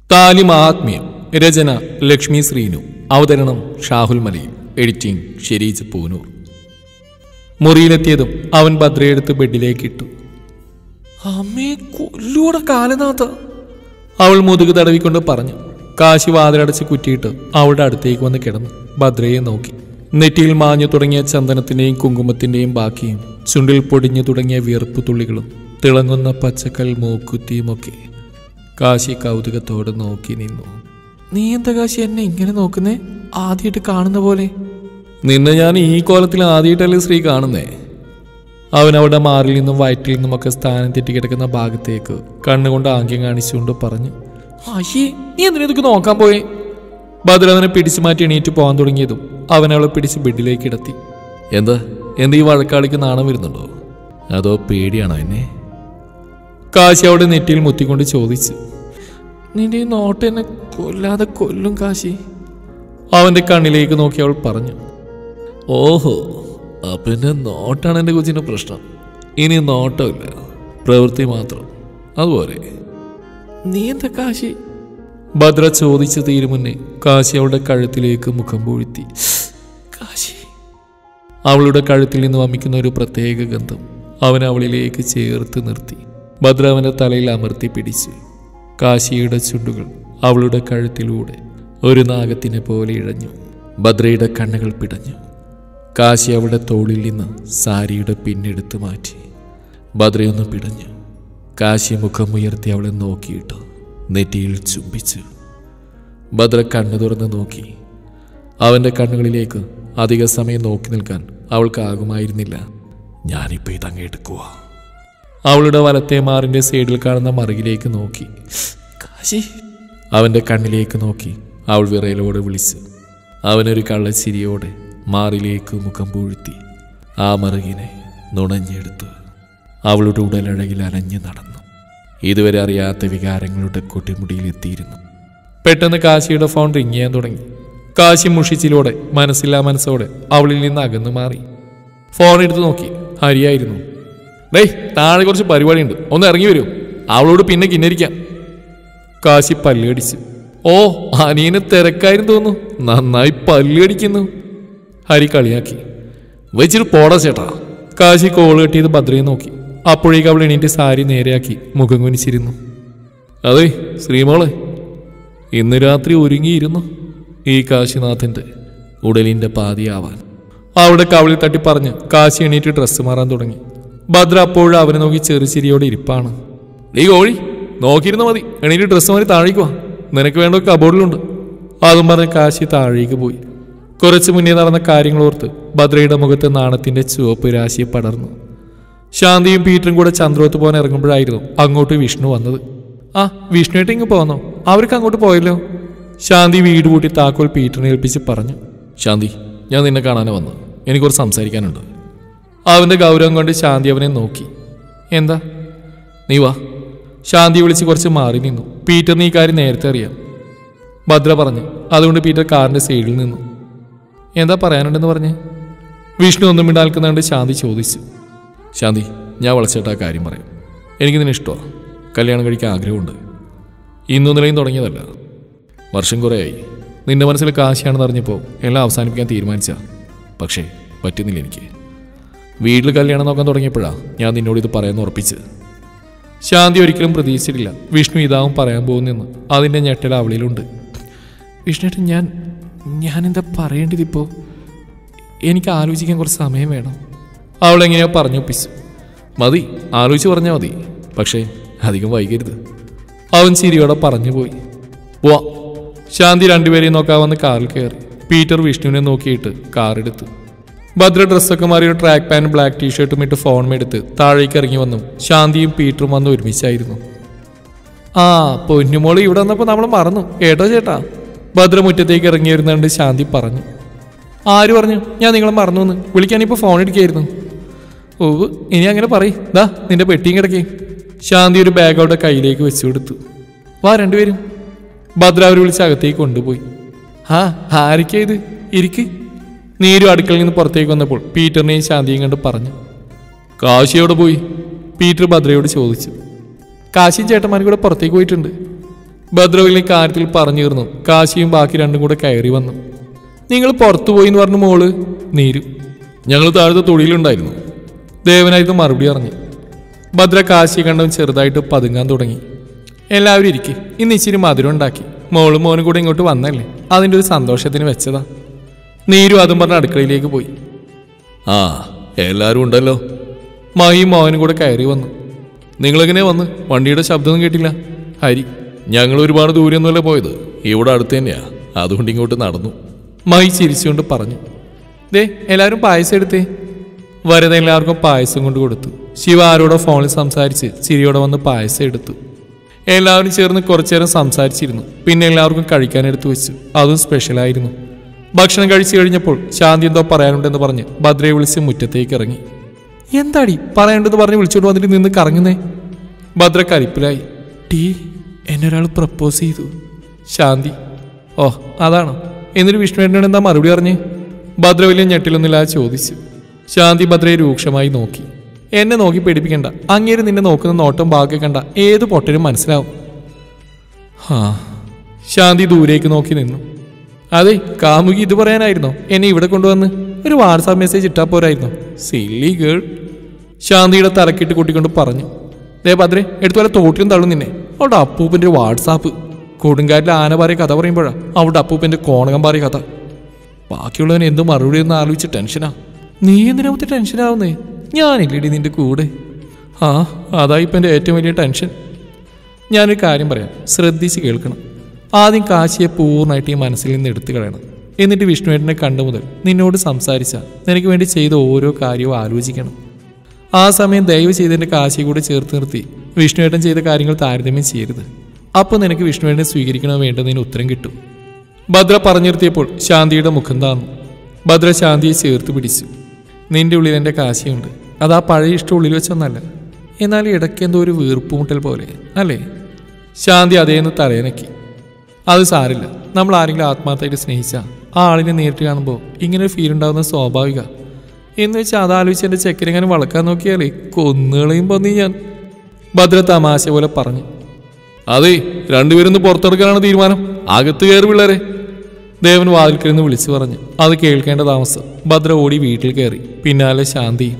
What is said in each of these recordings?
താലി മഹാത്മ്യം. രചന ലക്ഷ്മി ശ്രീനു. അവതരണം ഷാഹുൽ മലയിൽ. എഡിറ്റിംഗ് ഷെരീജ് പൂനൂർ. മുറിയിലെത്തിയതും അവൻ ഭദ്രയെടുത്ത് ബെഡിലേക്ക് ഇട്ടു. അമ്മേ കൊല്ലൂടെ കാലനാഥ, അവൾ മുതുക് തടവിക്കൊണ്ട് പറഞ്ഞു. കാശി വാതിലടച്ച് കുറ്റിയിട്ട് അവളുടെ അടുത്തേക്ക് വന്ന് കിടന്നു ഭദ്രയെ നോക്കി. നെറ്റിയിൽ മാഞ്ഞു തുടങ്ങിയ ചന്ദനത്തിന്റെയും കുങ്കുമത്തിന്റെയും ബാക്കിയും, ചുണ്ടിൽ പൊടിഞ്ഞു തുടങ്ങിയ വിയർപ്പു തുള്ളികളും, തിളങ്ങുന്ന പച്ചക്കൽ മൂക്കുത്തിയുമൊക്കെ. കാശി കൗതുകത്തോടെ നോക്കി നിന്നു. നീ എന്താ കാശി എന്നെ ഇങ്ങനെ നോക്കുന്നേ? ആദ്യമായിട്ട് കാണുന്ന പോലെ. നിന്നെ ഞാൻ ഈ കോലത്തിൽ ആദ്യമായിട്ടല്ലേ ശ്രീ കാണുന്നേ? അവൻ അവളുടെ മാറിൽ നിന്നും വയറ്റിൽ നിന്നുമൊക്കെ സ്ഥാനം തെറ്റിക്കിടക്കുന്ന ഭാഗത്തേക്ക് കണ്ണുകൊണ്ട് ആംഗ്യം കാണിച്ചുകൊണ്ട് പറഞ്ഞു. അയ്യേ, നീ എന്തിനൊക്കെ നോക്കാൻ പോയേ? ഭദ്ര അവനെ പിടിച്ചു മാറ്റി എണീറ്റ് പോകാൻ തുടങ്ങിയതും അവൻ അവളെ പിടിച്ച് ബെഡിലേക്ക് കിടത്തി. എന്താ ഈ വഴക്കാളിക്ക് നാണം വരുന്നുണ്ടോ, അതോ പേടിയാണോ എന്നെ? കാശി അവിടെ നെറ്റിയിൽ മുത്തിക്കൊണ്ട് ചോദിച്ചു. നിന്റെ ഈ നോട്ട് എന്നെ കൊല്ലാതെ കൊല്ലും കാശി. അവന്റെ കണ്ണിലേക്ക് നോക്കി അവൾ പറഞ്ഞു. ഓഹോ, അപ്പൊ എന്റെ നോട്ടാണ് എന്റെ കൊച്ചിന്റെ പ്രശ്നം. ഇനി നോട്ടമില്ല, പ്രവൃത്തി മാത്രം. അതുപോലെ നീ എന്താ കാശി? ഭദ്ര ചോദിച്ചു തീരും മുന്നേ കാശി അവളുടെ കഴുത്തിലേക്ക് മുഖം പൂഴ്ത്തി. കാശി. അവളുടെ കഴുത്തിൽ നിന്ന് വമിക്കുന്ന ഒരു പ്രത്യേക ഗന്ധം അവൻ അവളിലേക്ക് ചേർത്ത് നിർത്തി. ഭദ്ര അവന്റെ തലയിൽ അമർത്തി പിടിച്ചു. കാശിയുടെ ചുണ്ടുകൾ അവളുടെ കഴുത്തിലൂടെ ഒരു നാഗത്തിനെ പോലെ ഇഴഞ്ഞു. ഭദ്രയുടെ കണ്ണുകൾ പിടഞ്ഞു. കാശി അവളുടെ തോളിൽ നിന്ന് സാരിയുടെ പിന്നെടുത്ത് മാറ്റി. ഭദ്രയൊന്ന് പിടഞ്ഞു. കാശി മുഖം ഉയർത്തി അവളെ നോക്കിയിട്ടു നെറ്റിയിൽ ചുംബിച്ചു. ഭദ്ര കണ്ണു തുറന്ന് നോക്കി. അവന്റെ കണ്ണുകളിലേക്ക് അധിക സമയം നോക്കി നിൽക്കാൻ അവൾക്കാകുമായിരുന്നില്ല. ഞാനിപ്പോൾ ഇതങ്ങ് എടുക്കുക. അവളുടെ വലത്തെ മാറിന്റെ സൈഡിൽ കാണുന്ന മറുകിലേക്ക് നോക്കി. കാശി. അവന്റെ കണ്ണിലേക്ക് നോക്കി അവൾ വിറയലോടെ വിളിച്ചു. അവനൊരു കള്ളച്ചിരിയോടെ മാറിലേക്ക് മുഖം പൂഴ്ത്തി ആ മറുകിനെ നുണഞ്ഞെടുത്തു. അവളുടെ ഉടലഴകിൽ അലഞ്ഞു നടന്നു. ഇതുവരെ അറിയാത്ത വികാരങ്ങളുടെ കൊട്ടിമുടിയിൽ എത്തിയിരുന്നു. പെട്ടെന്ന് കാശിയുടെ ഫോൺ റിങ് ചെയ്യാൻ തുടങ്ങി. കാശി മുഷിച്ചിലൂടെ മനസ്സില്ലാ മനസ്സോടെ അവളിൽ നിന്ന് അകന്നു മാറി. ഫോൺ എടുത്ത് നോക്കി. ഹരിയായിരുന്നു. ഡേയ്, താഴെ കുറച്ച് പരിപാടിയുണ്ട്, ഒന്ന് ഇറങ്ങി വരൂ. അവളോട് പിന്നെ കിന്നരിക്കാം. കാശി പല്ലടിച്ചു. ഓ, അനിയന് തിരക്കായിരുന്നു തോന്നുന്നു, നന്നായി പല്ലടിക്കുന്നു. ഹരി കളിയാക്കി. വെച്ചിട്ട് പോടാ ചേട്ടാ. കാശി കോള് കെട്ടിയത് ഭദ്രയെ നോക്കി. അപ്പോഴേക്ക് അവൾ എണീറ്റ് സാരി നേരെയാക്കി മുഖം കുനിച്ചിരുന്നു. അതെ ശ്രീമോളെ, ഇന്ന് രാത്രി ഒരുങ്ങിയിരുന്നു ഈ കാശിനാഥന്റെ ഉടലിന്റെ പാതിയാവാൻ. അവളുടെ കവളിൽ തട്ടി പറഞ്ഞ് കാശി എണീറ്റ് ഡ്രസ്സ് മാറാൻ തുടങ്ങി. ഭദ്ര അപ്പോഴും അവനെ നോക്കി ചെറുചിരിയോടെ ഇരിപ്പാണ്. നീ കോഴി നോക്കിയിരുന്ന മതി, എണീറ്റ് ഡ്രസ്സ് മാറി താഴേക്ക് വാ, നിനക്ക് വേണ്ട കബോർഡിലുണ്ട്. അതും പറഞ്ഞ് കാശി താഴേക്ക് പോയി. കുറച്ച് മുന്നേ നടന്ന കാര്യങ്ങളോർത്ത് ഭദ്രയുടെ മുഖത്ത് നാണത്തിന്റെ ചുവപ്പ് രാശിയെ പടർന്നു. ശാന്തിയും പീറ്ററും കൂടെ ചന്ദ്രോത്ത് പോകാൻ ഇറങ്ങുമ്പോഴായിരുന്നു അങ്ങോട്ട് വിഷ്ണു വന്നത്. ആ, വിഷ്ണുവായിട്ട് ഇങ്ങ് പോന്നോ? അവർക്ക് അങ്ങോട്ട് പോയല്ലോ. ശാന്തി വീട് കൂട്ടി താക്കോൽ പീറ്ററിനെ ഏൽപ്പിച്ച് പറഞ്ഞു. ശാന്തി, ഞാൻ നിന്നെ കാണാൻ വന്നു, എനിക്ക് കുറച്ച് സംസാരിക്കാനുണ്ട്. അവന്റെ ഗൗരവം കൊണ്ട് ശാന്തി അവനെ നോക്കി. എന്താ? നീ വാ. ശാന്തി വിളിച്ച് കുറച്ച് മാറി നിന്നു. പീറ്ററിന് ഈ കാര്യം നേരത്തെ അറിയാം, ഭദ്ര പറഞ്ഞു. അതുകൊണ്ട് പീറ്റർ കാറിന്റെ സൈഡിൽ നിന്നു. എന്താ പറയാനുണ്ടെന്ന് പറഞ്ഞ്? വിഷ്ണു ഒന്നും മിണ്ടാൽക്കുന്നുണ്ട്. ശാന്തി ചോദിച്ചു. ശാന്തി, ഞാൻ വളച്ചേട്ടാ കാര്യം പറയാം. എനിക്ക് നിന്നെ ഇഷ്ടമാണ്, കല്യാണം കഴിക്കാൻ ആഗ്രഹമുണ്ട്. ഇന്നും നിലയും തുടങ്ങിയതല്ല, വർഷം കുറേയായി. നിന്റെ മനസ്സിൽ കാശിയാണെന്ന് അറിഞ്ഞപ്പോൾ എല്ലാം അവസാനിപ്പിക്കാൻ തീരുമാനിച്ച, പക്ഷേ പറ്റുന്നില്ല എനിക്ക്. വീട്ടിൽ കല്യാണം നോക്കാൻ തുടങ്ങിയപ്പോഴാണ് ഞാൻ നിന്നോട് ഇത് പറയാൻ ഉറപ്പിച്ച്. ശാന്തി ഒരിക്കലും പ്രതീക്ഷിച്ചിട്ടില്ല വിഷ്ണു ഇതാവും പറയാൻ പോകുന്നെന്ന്. അതിൻ്റെ ഞെട്ടൽ അവളിലുണ്ട്. വിഷ്ണുട്ട്, ഞാനെന്താ പറയേണ്ടതിപ്പോൾ? എനിക്ക് ആലോചിക്കാൻ കുറച്ച് സമയം വേണം. അവളെങ്ങനെയോ പറഞ്ഞൊപ്പിച്ചു. മതി, ആലോചിച്ച് പറഞ്ഞാൽ മതി, പക്ഷേ അധികം വൈകരുത്. അവൻ ചിരിയോടെ പറഞ്ഞു പോയി. പോവാ. ശാന്തി രണ്ടുപേരെയും നോക്കാമെന്ന് കാറിൽ കയറി. പീറ്റർ വിഷ്ണുവിനെ നോക്കിയിട്ട് കാറെടുത്തു. ഭദ്ര ഡ്രസ്സൊക്കെ മാറി ഒരു ട്രാക്ക് പാൻറ്റും ബ്ലാക്ക് ടീഷർട്ടും ഇട്ട് ഫോണും എടുത്ത് താഴേക്ക് ഇറങ്ങി വന്നു. ശാന്തിയും പീറ്ററും വന്ന് ഒരുമിച്ചായിരുന്നു. ആ, പൊന്നുമോള് ഇവിടെ വന്നപ്പോൾ നമ്മൾ മറന്നു കേട്ടോ ചേട്ടാ. ഭദ്ര മുറ്റത്തേക്ക് ഇറങ്ങി വരുന്നുണ്ട്. ശാന്തി പറഞ്ഞു. ആര് പറഞ്ഞു ഞാൻ നിങ്ങളെ മറന്നു എന്ന്? വിളിക്കാനിപ്പോൾ ഫോൺ എടുക്കുകയായിരുന്നു. ഓവ്, ഇനി അങ്ങനെ പറയും. ദാ നിന്റെ പെട്ടിയും കിടക്കേ. ശാന്തി ഒരു ബാഗ് അവിടെ കയ്യിലേക്ക് വെച്ചു കൊടുത്തു. വാ രണ്ടുപേരും. ഭദ്ര അവർ വിളിച്ച് അകത്തേക്ക് കൊണ്ടുപോയി. ആ, ആരൊക്കെയാ ഇത്? ഇരിക്ക്. നീരു അടുക്കളയിൽ നിന്ന് പുറത്തേക്ക് വന്നപ്പോൾ പീറ്ററിനെയും ശാന്തിയും കണ്ട് പറഞ്ഞു. കാശിയോടെ പോയി? പീറ്റർ ഭദ്രയോട് ചോദിച്ചു. കാശിയും ചേട്ടന്മാരും കൂടെ പുറത്തേക്ക് പോയിട്ടുണ്ട്. ഭദ്ര വലിയ കാര്യത്തിൽ പറഞ്ഞു തീർന്നു. കാശിയും ബാക്കി രണ്ടും കൂടെ കയറി വന്നു. നിങ്ങൾ പുറത്തു പോയി എന്ന് പറഞ്ഞു മോള്. നീരു, ഞങ്ങൾ താഴത്തെ തൊടിയിലുണ്ടായിരുന്നു. ദേവനായിരുന്നു മറുപടി പറഞ്ഞു. ഭദ്ര കാശിയെ കണ്ടവൻ ചെറുതായിട്ട് പതുങ്ങാൻ തുടങ്ങി. എല്ലാവരും ഇരിക്കും, ഇന്ന് ഇച്ചിരി മധുരം ഉണ്ടാക്കി. മോളും മോനും കൂടെ ഇങ്ങോട്ട് വന്നല്ലേ, അതിൻ്റെ ഒരു സന്തോഷത്തിന് വെച്ചതാ. നീരു അതും പറഞ്ഞ് അടുക്കളയിലേക്ക് പോയി. ആ, എല്ലാവരും ഉണ്ടല്ലോ. മഹിയും മോഹനും കൂടെ കയറി വന്നു. നിങ്ങളെങ്ങനെ വന്ന്? വണ്ടിയുടെ ശബ്ദമൊന്നും കേട്ടില്ല. ഹരി, ഞങ്ങൾ ഒരുപാട് ദൂരെയൊന്നുമല്ല പോയത്, ഇവിടെ അടുത്ത് തന്നെയാ, അതുകൊണ്ട് ഇങ്ങോട്ട് നടന്നു. മഹി ചിരിച്ചുകൊണ്ട് പറഞ്ഞു. ദേ എല്ലാവരും പായസം എടുത്തേ. വരത എല്ലാവർക്കും പായസം കൊണ്ട് കൊടുത്തു. ശിവ ആരോടോ ഫോണിൽ സംസാരിച്ച് ചിരിയോടെ വന്ന് പായസം എടുത്തു. എല്ലാവരും ചേർന്ന് കുറച്ചു നേരം സംസാരിച്ചിരുന്നു. പിന്നെ എല്ലാവർക്കും കഴിക്കാനെടുത്തു വെച്ചു. അതും സ്പെഷ്യലായിരുന്നു. ഭക്ഷണം കഴിച്ചു കഴിഞ്ഞപ്പോൾ ശാന്തി എന്തോ പറയാനുണ്ടെന്ന് പറഞ്ഞ് ഭദ്രയെ വിളിച്ച് മുറ്റത്തേക്ക് ഇറങ്ങി. എന്താടി പറയേണ്ടെന്ന് പറഞ്ഞ് വിളിച്ചോണ്ട് വന്നിട്ട് നിന്ന് കറങ്ങുന്നേ? ഭദ്ര കലിപ്പിലായി. ടീ, എന്നെ ഒരാൾ പ്രപ്പോസ് ചെയ്തു. ശാന്തി, ഓ അതാണോ? എന്നിട്ട് വിഷ്ണുവേട്ടനോട് എന്താ മറുപടി പറഞ്ഞ്? ഭദ്ര വലിയ ഞെട്ടിലൊന്നുമില്ലാതെ ചോദിച്ചു. ശാന്തി ഭദ്രയെ രൂക്ഷമായി നോക്കി. എന്നെ നോക്കി പേടിപ്പിക്കണ്ട, അങ്ങേര് നിന്നെ നോക്കുന്ന നോട്ടം ഭാഗ്യം കണ്ട ഏത് പൊട്ടനും മനസ്സിലാവും. ശാന്തി ദൂരേക്ക് നോക്കി നിന്നു. അതെ, കാമുകി ഇത് പറയാനായിരുന്നോ എന്നെ ഇവിടെ കൊണ്ടുവന്ന്? ഒരു വാട്സാപ്പ് മെസ്സേജ് ഇട്ടാ പോരായിരുന്നോ? Silly girl. ശാന്തിയുടെ തലക്കിട്ട് കൂട്ടിക്കൊണ്ട് പറഞ്ഞു. ദേ ഭദ്രേ, എടുത്തുപോലെ തോട്ടിലും തള്ളും നിന്നെ. അവിടെ അപ്പൂപ്പൻ്റെ വാട്സാപ്പ്. കൊടുങ്കാറ്റിൽ ആന പാറിയ കഥ പറയുമ്പോഴാ അവിടെ അപ്പൂപ്പൻ്റെ കോണകം പാറിയ കഥ. ബാക്കിയുള്ളവന് എന്ത് മറുപടി എന്ന് ആലോചിച്ച് ടെൻഷനാ. നീ എന്തിനാമത്തെ ടെൻഷനാവുന്നേ? ഞാനില്ലേടി നിന്റെ കൂടെ. അതാ ഇപ്പം എൻ്റെ ഏറ്റവും വലിയ ടെൻഷൻ. ഞാനൊരു കാര്യം പറയാം, ശ്രദ്ധിച്ച് കേൾക്കണം. ആദ്യം കാശിയെ പൂർണ്ണമായിട്ട് ഈ മനസ്സിൽ നിന്ന് എടുത്തു കളയണം. എന്നിട്ട് വിഷ്ണുവേട്ടനെ കണ്ടു മുതൽ നിന്നോട് സംസാരിച്ചാൽ നിനക്ക് വേണ്ടി ചെയ്ത ഓരോ കാര്യവും ആലോചിക്കണം. ആ സമയം ദയവ് ചെയ്തതിൻ്റെ കാശിയെ കൂടെ ചേർത്ത് നിർത്തി വിഷ്ണുവേട്ടൻ ചെയ്ത കാര്യങ്ങൾ താരതമ്യം ചെയ്യരുത്. അപ്പോൾ നിനക്ക് വിഷ്ണുവേട്ടനെ സ്വീകരിക്കണോ വേണ്ടതിന് ഉത്തരം കിട്ടും. ഭദ്ര പറഞ്ഞു നിർത്തിയപ്പോൾ ശാന്തിയുടെ മുഖം താന്നു. ഭദ്ര ശാന്തിയെ ചേർത്ത് പിടിച്ചു. നിന്റെ ഉള്ളിൽ എൻ്റെ കാശിയുണ്ട്. അതാ പഴയ ഇഷ്ടം ഉള്ളിൽ വെച്ചൊന്നല്ല. എന്നാൽ ഇടയ്ക്ക് എന്തോ ഒരു വീർപ്പുമുട്ടൽ പോലെ അല്ലേ? ശാന്തി അതേന്ന് തലയനക്കി. അത് സാരില്ല, നമ്മൾ ആരെങ്കിലും ആത്മാർത്ഥമായിട്ട് സ്നേഹിച്ചാൽ ആ ആളിനെ നേരിട്ട് കാണുമ്പോൾ ഇങ്ങനെ ഫീൽ ഉണ്ടാകുന്ന സ്വാഭാവിക. എന്ന് വെച്ചാൽ അതാലോചിച്ച് എൻ്റെ ചെക്കനെങ്ങനെ വളക്കാൻ നോക്കിയാലേ കൊന്നുകളയുമ്പോൾ നീ ഞാൻ. ഭദ്ര തമാശ പോലെ പറഞ്ഞു. അതെ, രണ്ടുപേരൊന്ന് പുറത്തെടുക്കാനാണ് തീരുമാനം. അകത്ത് കയറി പിള്ളേരെ. ദേവൻ വാതിൽക്കലിന്ന് വിളിച്ചു പറഞ്ഞു. അത് കേൾക്കേണ്ട താമസം ഭദ്ര ഓടി വീട്ടിൽ കയറി. പിന്നാലെ ശാന്തി.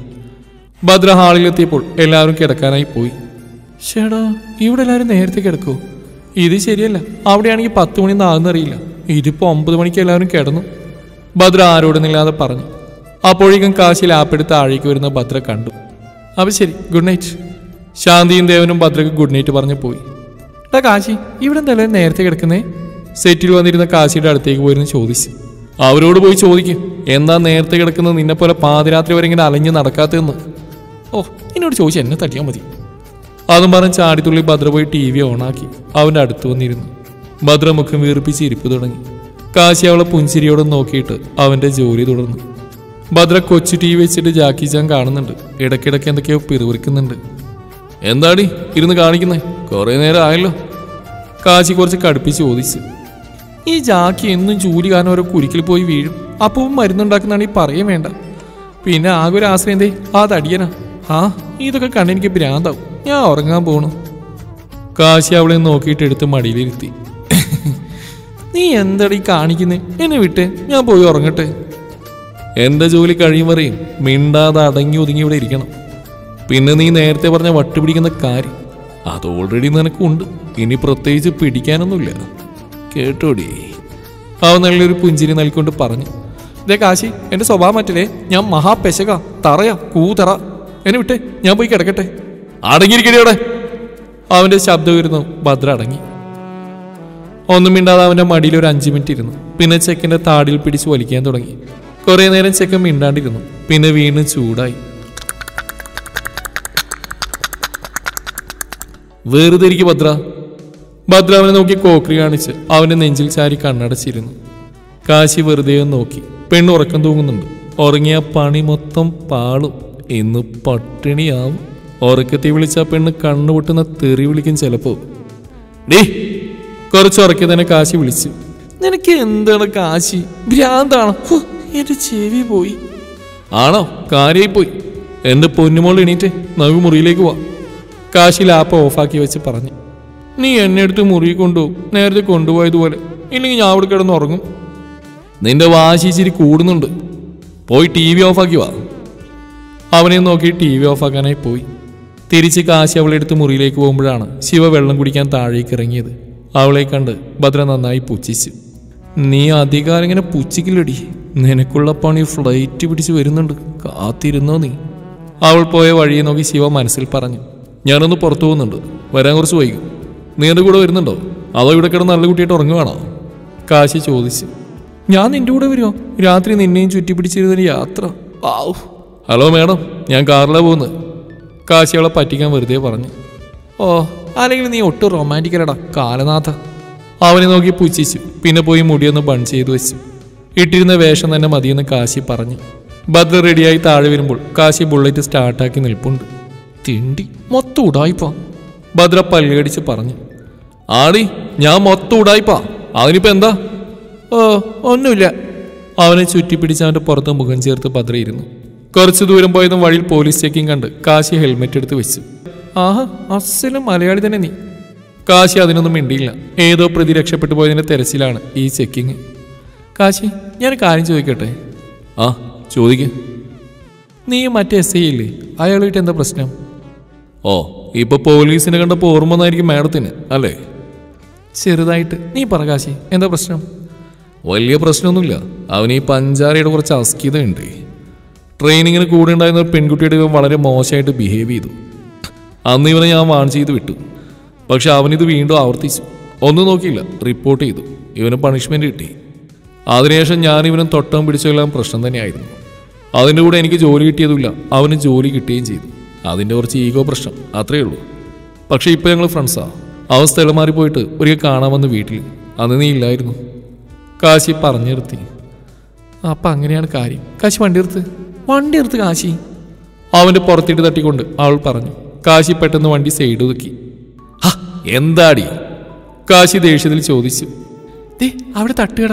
ഭദ്ര ഹാളിലെത്തിയപ്പോൾ എല്ലാവരും കിടക്കാനായി പോയി. ഷേടാ, ഇവിടെ എല്ലാവരും നേരത്തെ കിടക്കൂ? ഇത് ശരിയല്ല. അവിടെയാണെങ്കിൽ 10 മണി ആകുന്നറിയില്ല. ഇതിപ്പോൾ 9 മണിക്ക് എല്ലാവരും കിടന്നു. ഭദ്ര ആരോടൊന്നില്ലാതെ പറഞ്ഞു. അപ്പോഴേക്കും കാശി ലാപ്പെടുത്ത് താഴേക്ക് വരുന്ന ഭദ്ര കണ്ടു. അപ്പോൾ ശരി, ഗുഡ് നൈറ്റ്. ശാന്തിയും ദേവനും ഭദ്രക്ക് ഗുഡ് നൈറ്റ് പറഞ്ഞ് പോയി. ടാ കാശി, ഇവിടെ എന്തായാലും നേരത്തെ കിടക്കുന്നേ? സെറ്റിൽ വന്നിരുന്ന കാശിയുടെ അടുത്തേക്ക് പോയിരുന്നു ചോദിച്ചു. അവരോട് പോയി ചോദിക്കും, എന്താ നേരത്തെ കിടക്കുന്നത്, നിന്നെപ്പോലെ പാതിരാത്രി വരെ ഇങ്ങനെ അലഞ്ഞ് നടക്കാത്തതെന്ന്. ഓ, എന്നോട് ചോദിച്ചാൽ എന്നെ തട്ടിയാൽ മതി. അതും പറഞ്ഞ് ചാടിത്തുള്ളി ഭദ്ര പോയി TV ഓണാക്കി അവൻ്റെ അടുത്ത് വന്നിരുന്നു. ഭദ്ര മുഖം വീർപ്പിച്ച് ഇരിപ്പ് തുടങ്ങി. കാശി അവളെ പുഞ്ചിരിയോടെ നോക്കിയിട്ട് അവൻ്റെ ജോലി തുടർന്നു. ഭദ്ര കൊച്ചു TV വെച്ചിട്ട് ജാക്കി ചാൻ കാണുന്നുണ്ട്. ഇടയ്ക്കിടയ്ക്ക് എന്തൊക്കെയോ പിറുവിറുക്കുന്നുണ്ട്. എന്താടി ഇരുന്ന് കാണിക്കുന്നേ? കുറേ നേരം ആയല്ലോ. കാശി കുറച്ച് കടുപ്പിച്ച് ചോദിച്ചു. ഈ ജാക്കി എന്നും ജോലി കാരണം ഓരോ കുരുക്കിൽ പോയി വീഴും. അപ്പം മരുന്നുണ്ടാക്കുന്നതാണെങ്കിൽ പറയും വേണ്ട. പിന്നെ ആകെ ഒരു ആശ്രയം എന്തേ ആ തടിയനാ. ഇതൊക്കെ കണ്ടെനിക്ക് ഭ്രാന്താവും. ഞാൻ ഉറങ്ങാൻ പോണു. കാശി അവളെ നോക്കിയിട്ട് എടുത്ത് മടിയിലിരുത്തി. നീ എന്താടി കാണിക്കുന്നേ? എന്നെ വിട്ടേ, ഞാൻ പോയി ഉറങ്ങട്ടെ. എൻ്റെ ജോലി കഴിയും വരെയും മിണ്ടാതെ അടങ്ങി ഒതുങ്ങി ഇവിടെ ഇരിക്കണം. പിന്നെ നീ നേരത്തെ പറഞ്ഞ വട്ടുപിടിക്കുന്ന കാര്യം അത് ഓൾറെഡി നിനക്കുണ്ട്. ഇനി പ്രത്യേകിച്ച് പിടിക്കാനൊന്നുമില്ല, കേട്ടോടി. അവൻ നല്ലൊരു പുഞ്ചിരി നൽകിക്കൊണ്ട് പറഞ്ഞു. ഇതേ കാശി, എൻ്റെ സ്വഭാവം മറ്റേ ഞാൻ മഹാപെശക, തറയാ, കൂതറ. എന്നെ വിട്ടേ, ഞാൻ പോയി കിടക്കട്ടെ. അടങ്ങിയിരിക്കടിയോടെ. അവൻ്റെ ശബ്ദം വരുന്നു. ഭദ്ര അടങ്ങി. ഒന്നും മിണ്ടാതെ അവൻ്റെ മടിയിൽ ഒരു 5 മിനിറ്റ് ഇരുന്നു. പിന്നെ ചെക്കൻ്റെ താടിയിൽ പിടിച്ച് വലിക്കാൻ തുടങ്ങി. കുറേ നേരം ചെക്കൻ മിണ്ടാണ്ടിരുന്നു. പിന്നെ വീണ്ടും ചൂടായി. വെറുതെ ഇരിക്കും ഭദ്ര. ഭദ്ര അവനെ നോക്കി കോക്രി കാണിച്ച് അവൻ്റെ നെഞ്ചിൽ ചാരി കണ്ണടച്ചിരുന്നു. കാശി വെറുതെ നോക്കി. പെണ്ണ് ഉറക്കം തൂങ്ങുന്നുണ്ട്. ഉറങ്ങിയ പണി മൊത്തം പാളും. ഇന്ന് പട്ടിണിയാവും. ഉറക്കത്തി വിളിച്ച പെണ്ണ് കണ്ണുപൊട്ടുന്ന തെറി വിളിക്കും ചിലപ്പോ. ഡേ, കുറച്ച് ഉറക്കി തന്നെ കാശി വിളിച്ചു. നിനക്ക് എന്താണ് കാശി, ഭ്രാന്താണോ? എന്റെ ചെവി പോയി. ആണോ? കാര്യമായി പോയി. എൻ്റെ പൊന്നുമോൾ എണീറ്റ് നവി മുറിയിലേക്ക് പോവാ. കാശി ലാപ്പ് ഓഫാക്കി വെച്ച് പറഞ്ഞു. നീ എന്നെ എടുത്ത് മുറി കൊണ്ടുപോകും, നേരത്തെ കൊണ്ടുപോയതുപോലെ. ഇല്ലെങ്കിൽ ഞാൻ അവിടെ കിടന്നുറങ്ങും. നിന്റെ വാശി ഇച്ചിരി കൂടുന്നുണ്ട്. പോയി TV ഓഫാക്കി വാ. അവനെ നോക്കി TV ഓഫാക്കാനായി പോയി. തിരിച്ച് കാശി അവളെടുത്ത് മുറിയിലേക്ക് പോകുമ്പോഴാണ് ശിവ വെള്ളം കുടിക്കാൻ താഴേക്ക് ഇറങ്ങിയത്. അവളെ കണ്ട് ഭദ്ര നന്നായി പുച്ഛിച്ചു. നീ അധികാരം ഇങ്ങനെ പുച്ഛിക്കില്ലടി, നിനക്കുള്ള പണി ഫ്ലൈറ്റ് പിടിച്ച് വരുന്നുണ്ട്, കാത്തിരുന്നോ നീ. അവൾ പോയ വഴിയെ നോക്കി ശിവ മനസ്സിൽ പറഞ്ഞു. ഞാനൊന്ന് പുറത്തു പോകുന്നുണ്ട്, വരാൻ കുറച്ച് വൈകും. നീ എൻ്റെ കൂടെ വരുന്നുണ്ടോ, അതോ ഇവിടെ കിടന്ന് നല്ല കുട്ടിയായിട്ട് ഉറങ്ങുവാണോ? കാശി ചോദിച്ചു. ഞാൻ നിന്റെ കൂടെ വരുമോ? രാത്രി നിന്നെയും ചുറ്റിപ്പിടിച്ചിരുന്നൊരു യാത്ര. ആവു. ഹലോ മാഡം, ഞാൻ കാറിലാണ് പോകുന്നത്. കാശി അവളെ പറ്റിക്കാൻ വെറുതെ പറഞ്ഞു. ഓ, അല്ലെങ്കിൽ നീ ഒട്ടും റൊമാൻറ്റിക്കലടാ കാലനാഥ. അവനെ നോക്കി പുച്ഛിച്ചു. പിന്നെ പോയി മുടിയൊന്ന് ബൺ ചെയ്തു വെച്ചു. ഇട്ടിരുന്ന വേഷം തന്നെ മതിയെന്ന് കാശി പറഞ്ഞു. ഭദ്ര റെഡിയായി താഴെ വരുമ്പോൾ കാശി ബുള്ളറ്റ് സ്റ്റാർട്ടാക്കി നിൽപ്പുണ്ട്. തിണ്ടി മൊത്തം ഉടായിപ്പാ, ഭദ്ര പല്ലുകടിച്ച് പറഞ്ഞു. ആടി, ഞാൻ മൊത്തം ഉടായിപ്പാ. അതിനിപ്പോ എന്താ? ഓ, ഒന്നുമില്ല. അവനെ ചുറ്റിപ്പിടിച്ച് അവൻ്റെ പുറത്ത് മുഖം ചേർത്ത് ഭദ്ര ഇരുന്നു. കുറച്ചു ദൂരം പോയതും വഴിയിൽ പോലീസ് ചെക്കിങ് കണ്ട് കാശി ഹെൽമെറ്റ് എടുത്ത് വെച്ചു. ആഹാ, അസലും മലയാളി തന്നെ നീ. കാശി അതിനൊന്നും മിണ്ടിയില്ല. ഏതോ പ്രതി രക്ഷപ്പെട്ടു പോയതിൻ്റെ തെരച്ചിലാണ് ഈ ചെക്കിങ്. കാശി, ഞാൻ കാര്യം ചോദിക്കട്ടെ? ആ, ചോദിക്ക്. നീ മറ്റേ SI ഇല്ലേ, അയാളായിട്ട് എന്താ പ്രശ്നം? ഓ, ഇപ്പൊ പോലീസിനെ കണ്ടപ്പോൾ ഓർമ്മ വന്നായിരിക്കും മാഡത്തിന്, അല്ലേ? ചെറുതായിട്ട്. നീ പറ കാശി, എന്താ പ്രശ്നം? വലിയ പ്രശ്നമൊന്നുമില്ല. അവന് ഈ പഞ്ചാരയുടെ കുറച്ച് അസ്കിതയുണ്ട്. ട്രെയിനിങ്ങിന് കൂടെ ഉണ്ടായിരുന്ന ഒരു പെൺകുട്ടിയുടെ വളരെ മോശമായിട്ട് ബിഹേവ് ചെയ്തു. അന്ന് ഇവനെ ഞാൻ വാൺ ചെയ്ത് വിട്ടു. പക്ഷെ അവനിത് വീണ്ടും ആവർത്തിച്ചു. ഒന്നും നോക്കിയില്ല, റിപ്പോർട്ട് ചെയ്തു. ഇവന് പണിഷ്മെന്റ് കിട്ടി. അതിനുശേഷം ഞാൻ ഇവനും തൊട്ടം പിടിച്ചെല്ലാം പ്രശ്നം തന്നെയായിരുന്നു. അതിൻ്റെ കൂടെ എനിക്ക് ജോലി കിട്ടിയതുമില്ല, അവന് ജോലി കിട്ടുകയും ചെയ്തു. അതിൻ്റെ കുറച്ച് ഈഗോ പ്രശ്നം, അത്രയേ ഉള്ളൂ. പക്ഷെ ഇപ്പം ഞങ്ങൾ ഫ്രണ്ട്സാ. അവൻ സ്ഥലം മാറിപ്പോയിട്ട് ഒരിക്കൽ കാണാമെന്ന് വീട്ടിൽ. അന്ന് നീ ഇല്ലായിരുന്നു. കാശി പറഞ്ഞു നിർത്തി. അപ്പം അങ്ങനെയാണ് കാര്യം. കാശി വണ്ടി എടുത്ത് കാശി. അവൻ്റെ പുറത്തിട്ട് തട്ടിക്കൊണ്ട് അവൾ പറഞ്ഞു. കാശി പെട്ടെന്ന് വണ്ടി സൈഡ് ഒതുക്കി. എന്താടി? കാശി ദേഷ്യത്തിൽ ചോദിച്ചു. അവിടെ തട്ടുകട.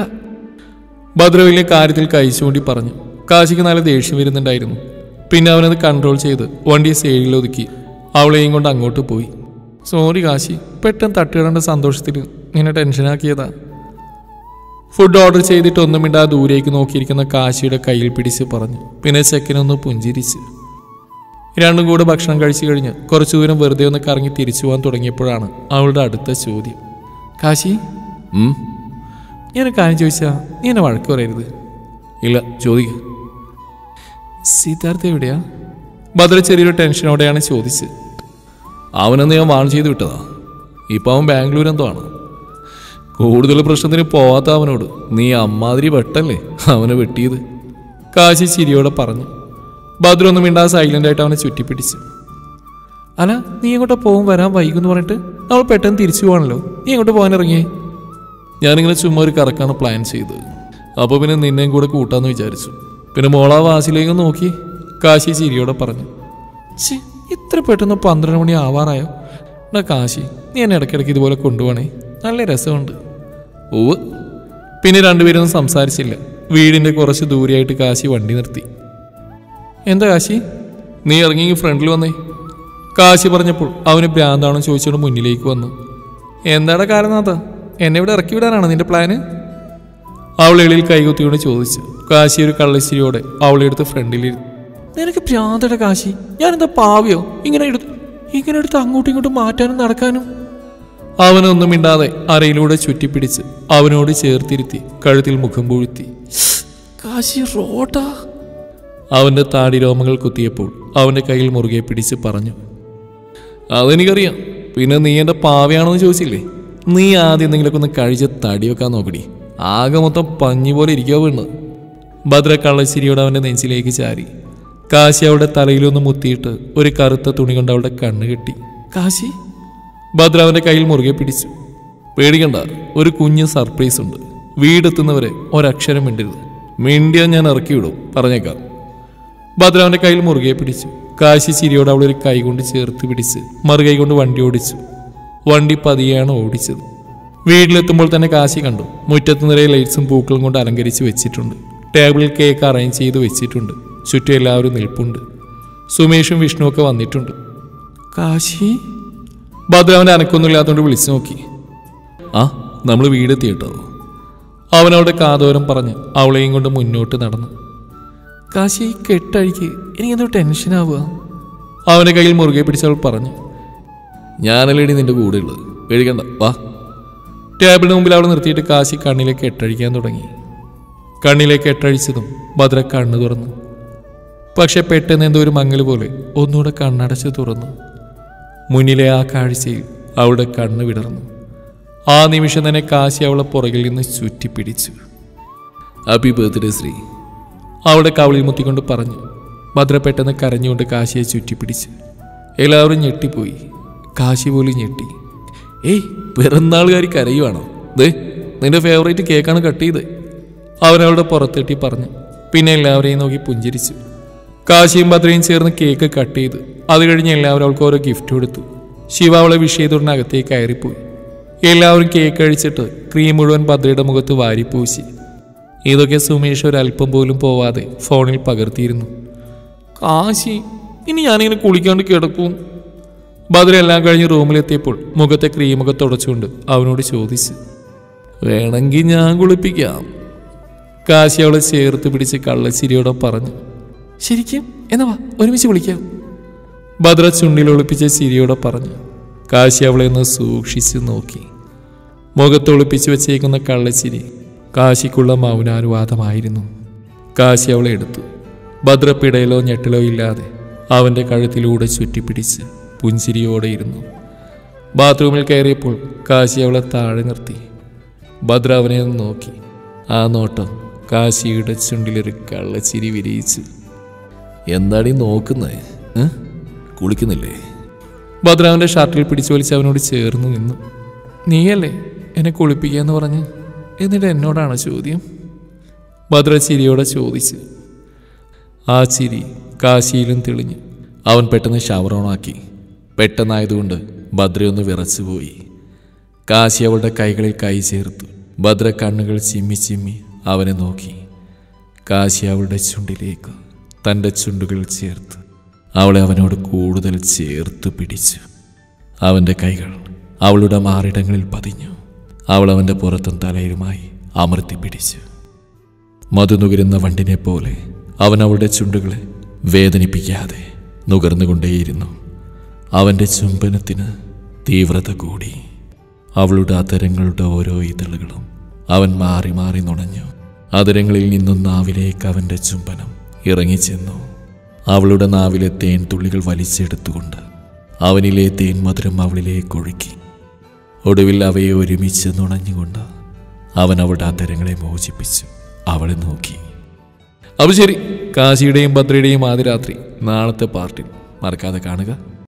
ഭദ്ര വലിയ കാര്യത്തിൽ കഴിച്ചുകൊണ്ടി പറഞ്ഞു. കാശിക്ക് നല്ല ദേഷ്യം വരുന്നുണ്ടായിരുന്നു. പിന്നെ അവനത് കൺട്രോൾ ചെയ്ത് വണ്ടി സൈഡിൽ ഒതുക്കി അവളെയും കൊണ്ട് അങ്ങോട്ട് പോയി. സോറി കാശി, പെട്ടെന്ന് തട്ടുകടേണ്ട സന്തോഷത്തിൽ ഇങ്ങനെ ടെൻഷനാക്കിയതാ. ഫുഡ് ഓർഡർ ചെയ്തിട്ട് ഒന്നും മിണ്ടാതെ ദൂരേക്ക് നോക്കിയിരിക്കുന്ന കാശിയുടെ കയ്യിൽ പിടിച്ച് പറഞ്ഞു. പിന്നെ ചെക്കനൊന്ന് പുഞ്ചിരിച്ച്. രണ്ടും കൂടെ ഭക്ഷണം കഴിച്ചു കഴിഞ്ഞ് കുറച്ചു ദൂരം വെറുതെ ഒന്ന് കറങ്ങി തിരിച്ചു പോകാൻ തുടങ്ങിയപ്പോഴാണ് അവളുടെ അടുത്ത ചോദ്യം. കാശി, ഞാൻ കാര്യം ചോദിച്ചാ നീ എന്നെ വഴക്ക് പറയരുത്. ഇല്ല, ചോദിക്കുക. സിദ്ധാർത്ഥ എവിടെയാ? ഭദ്ര ചെറിയൊരു ടെൻഷനോടെയാണ് ചോദിച്ചത്. അവനൊന്ന് ഞാൻ വാൺ ചെയ്ത് വിട്ടതാ. ഇപ്പം അവൻ ബാംഗ്ലൂർ എന്തോ ആണ്. കൂടുതൽ പ്രശ്നത്തിന് പോവാത്ത അവനോട് നീ അമ്മാതിരി വെട്ടല്ലേ അവനെ വെട്ടിയത്. കാശി ചിരിയോടെ പറഞ്ഞു. ഭദ്ര ഒന്നും മിണ്ടാതെ സൈലൻ്റായിട്ട് അവനെ ചുറ്റിപ്പിടിച്ചു. അല്ല, നീ എങ്ങോട്ട് പോകും, വരാൻ വൈകുമെന്ന് പറഞ്ഞിട്ട് നമ്മൾ പെട്ടെന്ന് തിരിച്ചു പോകണല്ലോ. നീ എങ്ങോട്ട് പോകാൻ ഇറങ്ങിയേ? ഞാനിങ്ങനെ ചുമ്മാ ഒരു കറക്കാണ് പ്ലാൻ ചെയ്തത്. അപ്പോൾ പിന്നെ നിന്നെയും കൂടെ കൂട്ടാമെന്ന് വിചാരിച്ചു. പിന്നെ മോളാ വാസിലേക്ക് നോക്കി. കാശി ചിരിയോടെ പറഞ്ഞു. ഇത്ര പെട്ടെന്ന് 12 മണി ആവാറായോ? എന്നാ കാശി, നീ എന്നെ ഇടയ്ക്കിടയ്ക്ക് ഇതുപോലെ കൊണ്ടുപോകണേ, നല്ല രസമുണ്ട്. ഓവ്. പിന്നെ രണ്ടുപേരൊന്നും സംസാരിച്ചില്ല. വീടിൻ്റെ കുറച്ച് ദൂരെയായിട്ട് കാശി വണ്ടി നിർത്തി. എന്താ കാശി? നീ ഇറങ്ങി ഫ്രണ്ടിൽ വന്നേ. കാശി പറഞ്ഞപ്പോൾ അവന് ഭ്രാന്താണോ ചോദിച്ചുകൊണ്ട് മുന്നിലേക്ക് വന്നു. എന്താടാ കാലനാഥ, എന്നെ ഇവിടെ ഇറക്കി വിടാനാണ് നിന്റെ പ്ലാന്? അവൾ എളിയിൽ കൈകുത്തിയോട് ചോദിച്ചു. കാശി ഒരു കള്ളശ്ശിരിയോടെ അവളെ എടുത്ത് ഫ്രണ്ടിലിരുന്നു. നിനക്ക് ഭ്രാന്തട കാശി, ഞാനെന്താ പാവിയോ ഇങ്ങനെ എടുത്ത് അങ്ങോട്ടും ഇങ്ങോട്ടും മാറ്റാനും നടക്കാനും? അവനൊന്നും മിണ്ടാതെ അരയിലൂടെ ചുറ്റിപ്പിടിച്ച് അവനോട് ചേർത്തിരുത്തി കഴുത്തിൽ മുഖം പൂഴ്ത്തി. കാശി റോട്ടാ. അവൻ്റെ താടി രോമങ്ങൾ കുത്തിയപ്പോൾ അവൻ്റെ കയ്യിൽ മുറുകെ പിടിച്ച് പറഞ്ഞു. അതെനിക്കറിയാം. പിന്നെ നീ എൻ്റെ പാവയാണോന്ന് ചോദിച്ചില്ലേ? നീ ആദ്യം എന്തെങ്കിലുമൊക്കെ ഒന്ന് കഴിച്ച് തടി വെക്കാൻ നോക്കടി. ആകെ മൊത്തം പഞ്ഞി പോലെ ഇരിക്കുക വീണ്. ഭദ്ര കള്ളശ്ശിരിയോട് അവൻ്റെ നെഞ്ചിലേക്ക് ചാരി. കാശി അവളുടെ തലയിലൊന്ന് മുത്തിയിട്ട് ഒരു കറുത്ത തുണി കൊണ്ട് അവളുടെ കണ്ണ് കെട്ടി. കാശി. ഭദ്ര അവൻ്റെ കയ്യിൽ മുറുകെ പിടിച്ചു. പേടിക്കണ്ട, ഒരു കുഞ്ഞ് സർപ്രൈസ് ഉണ്ട്. വീടെത്തുന്നവരെ ഒരക്ഷരം മിണ്ടരുത്. മിണ്ടിയാൽ ഞാൻ ഇറക്കി വിടും, പറഞ്ഞേക്കാം. ഭദ്ര അവൻ്റെ കയ്യിൽ മുറുകെ പിടിച്ചു. കാശി ചിരിയോട് അവളൊരു കൈ കൊണ്ട് ചേർത്ത് പിടിച്ച് മറുകൈ കൊണ്ട് വണ്ടി ഓടിച്ചു. വണ്ടി പതിയാണ് ഓടിച്ചത്. വീട്ടിലെത്തുമ്പോൾ തന്നെ കാശി കണ്ടു. മുറ്റത്ത് നിറയെ ലൈറ്റ്സും പൂക്കളും കൊണ്ട് അലങ്കരിച്ച് വെച്ചിട്ടുണ്ട്. ടേബിളിൽ കേക്ക് അറേഞ്ച് ചെയ്ത് വെച്ചിട്ടുണ്ട്. ചുറ്റും എല്ലാവരും നിൽപ്പുണ്ട്. സുമേഷും വിഷ്ണുവൊക്കെ വന്നിട്ടുണ്ട്. കാശി. ഭദ്ര അവൻ്റെ അനക്കൊന്നുമില്ലാത്തതുകൊണ്ട് വിളിച്ചു നോക്കി. ആ നമ്മൾ വീടെത്തി കേട്ടോ. അവനവളുടെ കാതോരം പറഞ്ഞ് അവളെയും കൊണ്ട് മുന്നോട്ട് നടന്നു. കാശി കെട്ടഴിക്ക്, എനിക്കെന്തോ ടെൻഷനാവുക. അവൻ്റെ കയ്യിൽ മുറുകെ പിടിച്ചവൾ പറഞ്ഞു. ഞാനല്ലേടി നിന്റെ കൂടെ ഉള്ളത്, പേടിക്കണ്ട, വാ. ടേബിളിന് മുമ്പിൽ അവൾ നിർത്തിയിട്ട് കാശി കണ്ണിലേക്ക് കെട്ടഴിക്കാൻ തുടങ്ങി. കണ്ണിലേക്ക് കെട്ടഴിച്ചതും ഭദ്ര കണ്ണു തുറന്നു. പക്ഷെ പെട്ടെന്ന് എന്തോ ഒരു മങ്ങൽ പോലെ ഒന്നുകൂടെ കണ്ണടച്ച് തുറന്നു. മുന്നിലെ ആ കാഴ്ചയിൽ അവളുടെ കണ്ണ് വിടർന്നു. ആ നിമിഷം തന്നെ കാശി അവളെ പുറകിൽ നിന്ന് ചുറ്റിപ്പിടിച്ചു. ഹാപ്പി ബർത്ത്ഡേ ശ്രീ, അവളുടെ കവിളിൽ മുത്തിക്കൊണ്ട് പറഞ്ഞു. ഭദ്ര പെട്ടെന്ന് കരഞ്ഞുകൊണ്ട് കാശിയെ ചുറ്റിപ്പിടിച്ചു. എല്ലാവരും ഞെട്ടിപ്പോയി. കാശി പോലും ഞെട്ടി. ഏയ് പിറന്നാളുകാരി കരയുവാണോ? ദേ നിന്റെ ഫേവറേറ്റ് കേക്കാണ് കട്ട് ചെയ്ത്, അവനവളുടെ പുറത്തെട്ടി പറഞ്ഞു. പിന്നെ എല്ലാവരെയും നോക്കി പുഞ്ചിരിച്ചു. കാശിയും ഭദ്രയും ചേർന്ന് കേക്ക് കട്ട് ചെയ്തു. അത് കഴിഞ്ഞ് എല്ലാവരും അവൾക്ക് ഓരോ ഗിഫ്റ്റ് കൊടുത്തു. ശിവ അവളെ വിഷയത്തോടിന് അകത്തേക്ക് കയറിപ്പോയി. എല്ലാവരും കേക്ക് കഴിച്ചിട്ട് ക്രീം മുഴുവൻ ഭദ്രയുടെ മുഖത്ത് വാരിപ്പൂശി. ഇതൊക്കെ സുമേഷ് ഒരല്പം പോലും പോവാതെ ഫോണിൽ പകർത്തിയിരുന്നു. കാശി, ഇനി ഞാനിങ്ങനെ കുളിക്കാണ്ട് കിടക്കും. ഭദ്ര എല്ലാം കഴിഞ്ഞ് റൂമിലെത്തിയപ്പോൾ മുഖത്തെ ക്രീമൊക്കെ തുടച്ചുകൊണ്ട് അവനോട് ചോദിച്ചു. വേണമെങ്കിൽ ഞാൻ കുളിപ്പിക്കാം. കാശി അവളെ ചേർത്ത് പിടിച്ച് കള്ളച്ചിരിയോടെ പറഞ്ഞു. ശരിക്കും? എന്നാ വാ, ഒരുമിച്ച് വിളിക്കാം. ഭദ്ര ചുണ്ടിൽ ഒളിപ്പിച്ച ചിരിയോടെ പറഞ്ഞു. കാശി അവളെ ഒന്ന് സൂക്ഷിച്ച് നോക്കി. മുഖത്തൊളിപ്പിച്ച് വെച്ചേക്കുന്ന കള്ളച്ചിരി കാശിക്കുള്ള മൗനാനുവാദമായിരുന്നു. കാശി അവളെ എടുത്തു. ഭദ്ര പിടയിലോ ഞെട്ടലോ ഇല്ലാതെ അവൻ്റെ കഴുത്തിലൂടെ ചുറ്റിപ്പിടിച്ച് പുഞ്ചിരിയോടെ ഇരുന്നു. ബാത്റൂമിൽ കയറിയപ്പോൾ കാശി അവളെ താഴെ നിർത്തി. ഭദ്ര അവനെ ഒന്ന് നോക്കി. ആ നോട്ടം കാശിയുടെ ചുണ്ടിലൊരു കള്ളച്ചിരി വിരിയിച്ചു. എന്താടി നോക്കുന്നേ? കുളിക്കുന്നില്ലേ? ഭദ്ര അവൻ്റെ ഷർട്ടിൽ പിടിച്ചു വലിച്ച് അവനോട് ചേർന്ന് നിന്നു. നീയല്ലേ എന്നെ കുളിപ്പിക്കാന്ന് പറഞ്ഞ്? എന്നിട്ട് എന്നോടാണ് ചോദ്യം? ഭദ്ര ചിരിയോടെ ചോദിച്ചു. ആ ചിരി കാശിയിലും തെളിഞ്ഞു. അവൻ പെട്ടെന്ന് ഷവർ ഓണാക്കി. പെട്ടെന്നായതുകൊണ്ട് ഭദ്രയൊന്ന് വിറച്ചുപോയി. കാശി അവളുടെ കൈകളിൽ കൈ ചേർത്തു. ഭദ്ര കണ്ണുകൾ ചിമ്മി ചിമ്മി അവനെ നോക്കി. കാശി അവളുടെ ചുണ്ടിലേക്ക് തൻ്റെ ചുണ്ടുകൾ ചേർത്ത് അവളെ അവനോട് കൂടുതൽ ചേർത്ത് പിടിച്ചു. അവൻ്റെ കൈകൾ അവളുടെ മാറിടങ്ങളിൽ പതിഞ്ഞു. അവൾ അവൻ്റെ പുറത്തും തലയിലുമായി അമർത്തി പിടിച്ചു. മധുനുകരുന്ന വണ്ടിനെ പോലെ അവൻ അവളുടെ ചുണ്ടുകളെ വേദനിപ്പിക്കാതെ നുകർന്നുകൊണ്ടേയിരുന്നു. അവൻ്റെ ചുംബനത്തിന് തീവ്രത കൂടി. അവളുടെ അതരങ്ങളുടെ ഓരോ ഇതളുകളും അവൻ മാറി മാറി നുണഞ്ഞു. അതരങ്ങളിൽ നിന്നും നാവിലേക്ക് അവൻ്റെ ചുംബനം ഇറങ്ങിച്ചെന്നു. അവളുടെ നാവിലെ തേൻ തുള്ളികൾ വലിച്ചെടുത്തുകൊണ്ട് അവനിലെ തേൻ മധുരം അവളിലേക്ക് ഒഴുക്കി. ഒടുവിൽ അവയെ ഒരുമിച്ച് നുണഞ്ഞുകൊണ്ട് അവൻ അവളുടെ അതരങ്ങളെ മോചിപ്പിച്ചു അവളെ നോക്കി. അപ്പോൾ ശരി, കാശിയുടെയും ഭദ്രയുടെയും ആദ്യ രാത്രി നാളത്തെ പാർട്ടി മറക്കാതെ കാണുക.